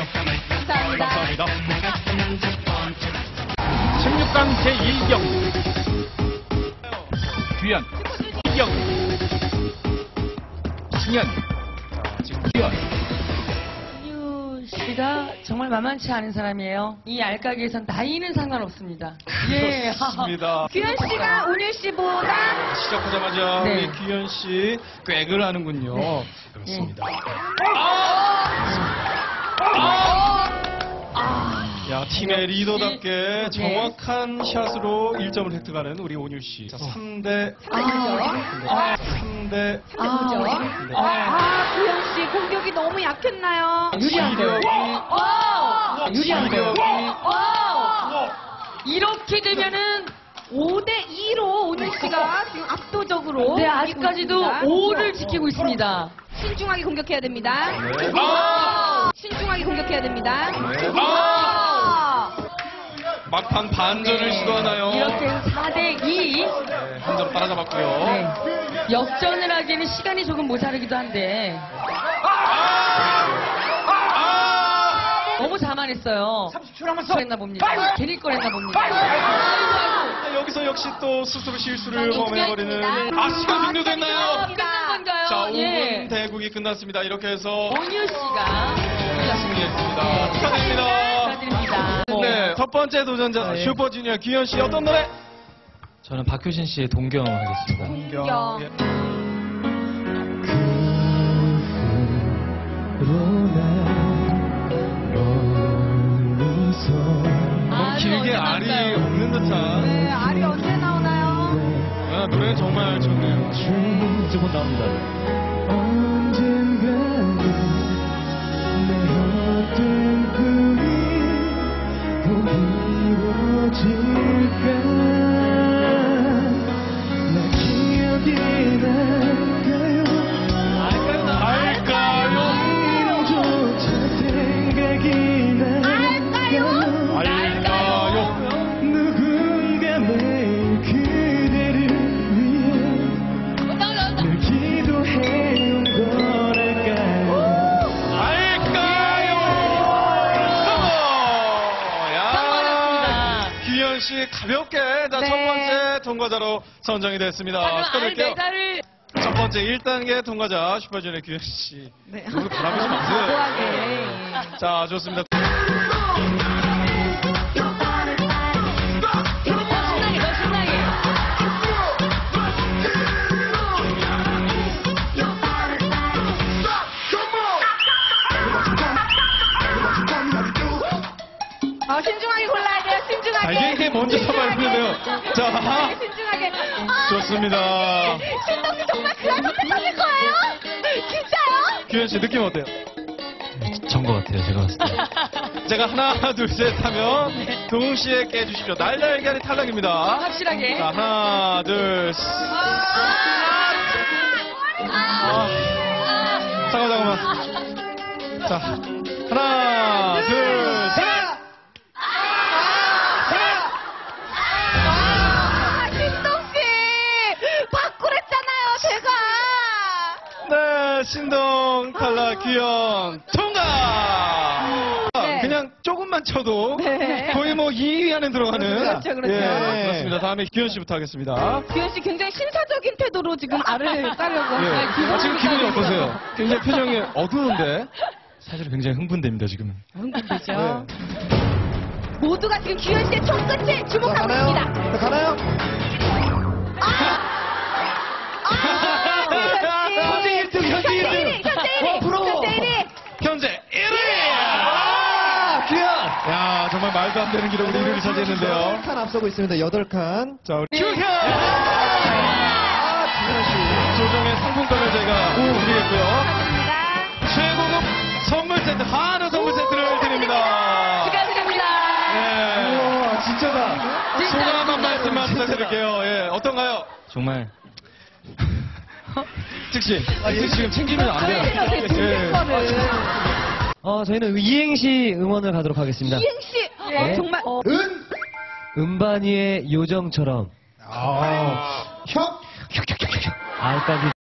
감사합니다. 16강 제2경기 규현, 이경, 승현, 지금 규현. 윤유 씨가 정말 만만치 않은 사람이에요. 이 알까기에선 나이는 상관없습니다. 예. 좋습니다. 규현 씨가 온유 씨보다 시작하자마자 네. 우리 규현 씨 꽥을 하는군요. 네. 그렇습니다. 야, 팀의 리더답게 네. 정확한 샷으로 1점을 획득하는 우리 온유 씨. 자, 3대 3대 규현 씨 공격이 너무 약했나요? 유리한 거예요. 유리한 거예요. 이렇게 되면은 5대2로 온유 씨가 지금 압도적으로 네, 이기고 아직까지도 있습니다. 5를 지키고 있습니다. 신중하게 공격해야 됩니다. 네. 신중하게 공격해야 됩니다. 막판 반전을 시도하나요? 이렇게 해서 4대2. 네, 한 점 따라잡았고요. 네. 역전을 하기에는 시간이 조금 모자르기도 한데 너무 자만했어요. 30초 남았어. 했나 봅니다. 괜히 꺼냈나 봅니다. 여기서 역시 또 스스로 실수를 자, 범해버리는. 시간입니다. 시간 종료됐나요? 끝난 건가요? 자, 5분 예. 대국이 끝났습니다. 이렇게 해서 온유 씨가 승리했습니다. 축하드립니다. 축하드립니다. 네, 첫 번째 도전자 슈퍼주니어 규현 씨 어떤 노래? 저는 박효신 씨의 동경 하겠습니다. 공격. 예. 너무 길게 알이 없는 듯한. 네, 알이 언제 나오나요? 아, 노래 정말 좋네요. 두번 나옵니다. 언젠가는 내 어떤 꿈이 꼭 이루어질까 나 기억이 날까요 알까요? 이름조차 생각이 날까요 알까요? 누군가 매일 그대를 위해 늘 기도해온 거랄까요 알까요? 야, 성공했습니다. 규현 씨 가볍게 자, 네. 첫 번째 통과자로 선정이 됐습니다. 알 축하드릴게요. 메달을 첫 번째 1단계 통과자 슈퍼주니어 규현 씨. 네. 너무 바라보지 마세요. 과도하게. 자, 좋습니다. 신나게 더 신나게. 신중하게 골라야 돼요. 자, 신중하게. 이게 먼저 잡아야되는데요. 자, 신중하게. 좋습니다. 신동 씨 정말 그런 선택하실 거예요? 진짜요? 규현 씨 느낌 어때요? 전것 같아요, 제가 봤을 때. 제가 하나, 둘, 셋 하면 동시에 깨주십시오. 날달걀이 탈락입니다. 확실하게. 자, 하나, 둘, 셋. 잠깐만. 자, 하나, 둘, 셋. 신동 씨 바꾸랬잖아요, 제가. 네, 신동 탈락 규현 통과. 네. 그냥 조금만 쳐도 네. 거의 뭐 2위 안에 들어가는. 그렇죠, 그렇죠. 예, 그렇습니다. 다음에 규현 씨부터 하겠습니다. 규현 씨 굉장히 신사적인 태도로 지금 알을 따려고. 예. 아, 지금 기분이 어떠세요? 굉장히 표정이 어두운데. 사실 굉장히 흥분됩니다, 지금은. 흥분되죠. 모두가 지금 규현 씨의 손끝을 주목하고 있습니다. 가나요? 현재 1등, 현재 1등. 현재 1위. 현재 1위! 규현! 야, 정말 말도 안 되는 기록으로 1위를 차지했는데요. 8칸 앞서고 있습니다. 8칸. 자, 우리 규현! 조정의 상품권을 저희가 드리겠고요. 최고급 선물 세트, 한우 선물 세트를 드립니다. 축하드립니다. 예. 우와, 진짜다. 소감 한 말씀만 부탁드릴게요. 예, 어떤가요? 정말 즉시. 지금 챙기면 안 돼요. 예. 저희는 이행시 응원을 가도록 하겠습니다. 이행시 네. 정말 음반이의 요정처럼. 아, 알까기